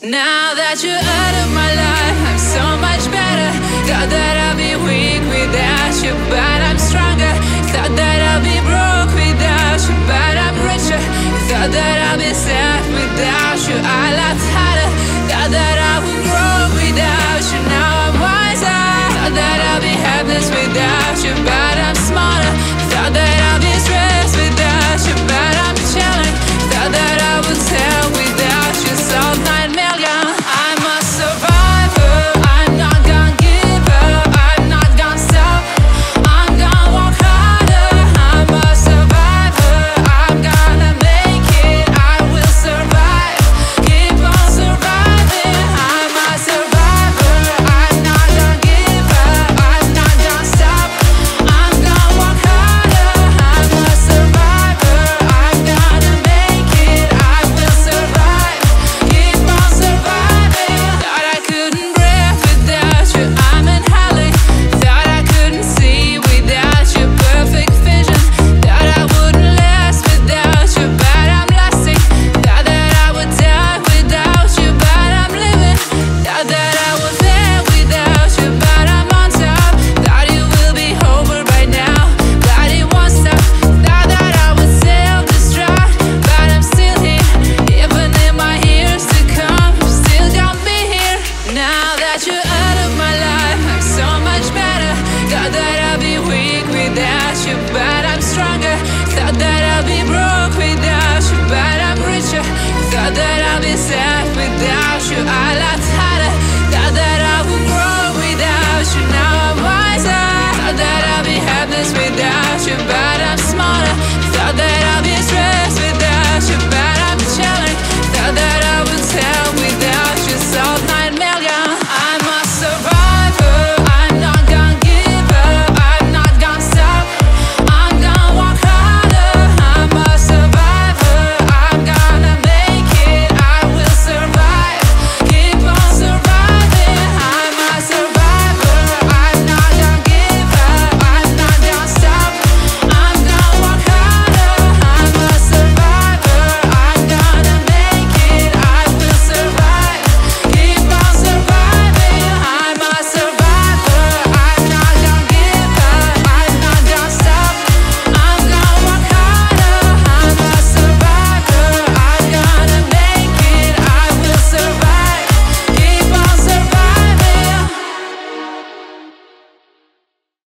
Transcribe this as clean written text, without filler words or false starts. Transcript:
Now that you're out of my life, I'm so much better. Thought that I'll be weak without you, but I'm stronger. Thought that I'll be broke without you, but I'm richer. Thought that I'll be sad without you, I laughed harder. Thought that I would grow without you, now I'm wiser. Thought that I'll be helpless without you, but I'm smarter. Thought that I'll be stressed without you, but I'm chilling. Thought that I would tell without you, Salt 9 million. I'm a survivor, I'm not gonna give up, I'm not gonna stop, I'm gonna work harder. I'm a survivor, I'm gonna make it, I will survive, keep on surviving. I'm a survivor, I'm not gonna give up, I'm not gonna stop, I'm gonna work harder. I'm a survivor, I'm gonna make it, I will survive, keep on surviving. Thought I couldn't breathe without you, I'm inhaling. Thought I couldn't see without your perfect vision. Thought I wouldn't last without you, but I'm lasting. Thought that I would die without you, but I'm living. Thought that I was there without you, but I'm on top. Thought it will be over by now, but it won't stop. Thought that I would self-destruct, but I'm still here. Even in my years to come, I'm still gonna be here. Now that you're out of my life, I'm so much better. Thought that I'll be weak without you, but I'm stronger. Thought that I'll be broke without you, but I'm richer. Thought that I'll be sad without you, I laughed high.